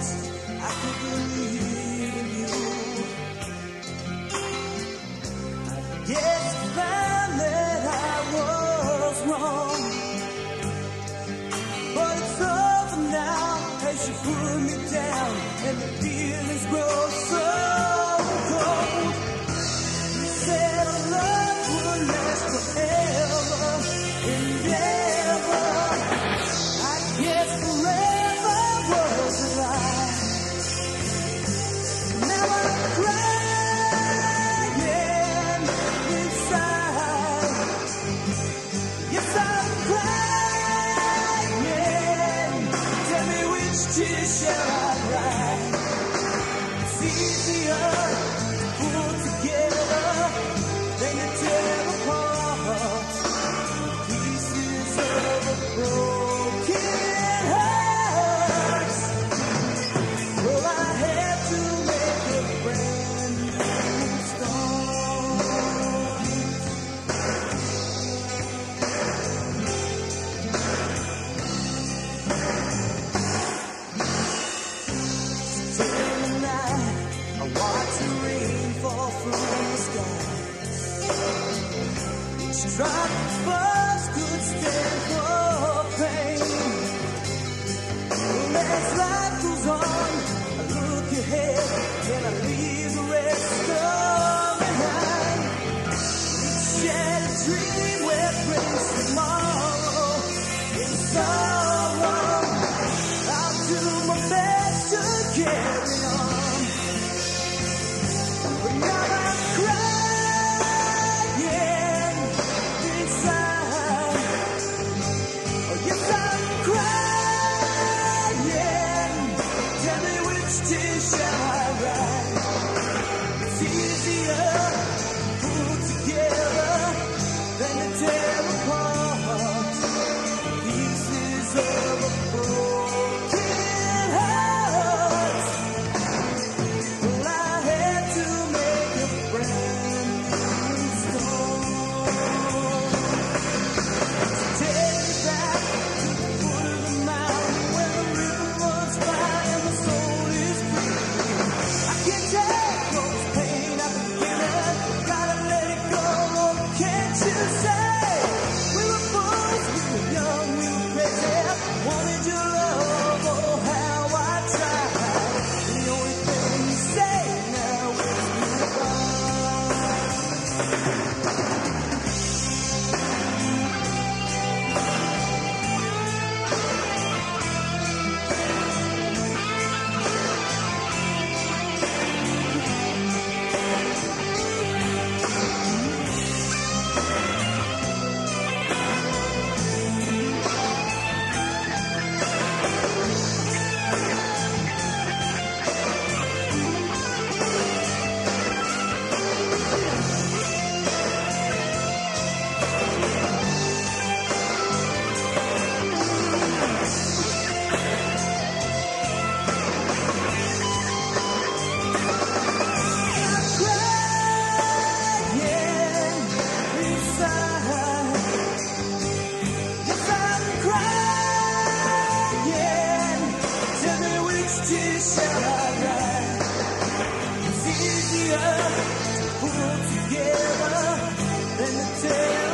I could believe in you. I guess finally I was wrong, but it's over now as you put me down and the feelings grow so cold. You said our love would last forever and ever. I guess forever was a lie. Now I'm crying inside. Yes, I'm crying. Tell me which tears shall I cry? It's easier to pull together than to tear apart. Pieces of a broken heart. Well, I had to make a brand new start. Day and night, I watch the rain fall from the sky. Each drop of first could stand for pain. Well, as life goes on, I look ahead and I leave the rest of behind. Shed a dream where brings tomorrow in sorrow. I'll do my best to carry on, but now I'm crying inside. Oh yes, I'm crying. Tell me which tears shall I write? It's easier to pull together than to tear apart. Pieces of a broken heart. Well, I had to make a brand new start. Take me back to the foot of the mountain where the river runs by and the soul is free. I can't take all this pain I've been feeling. Gotta let it go, can't you say? We were fools, we were young, we were crazy. Wanted your love, oh how I tried. The only thing you say now is easier to pull together than to tear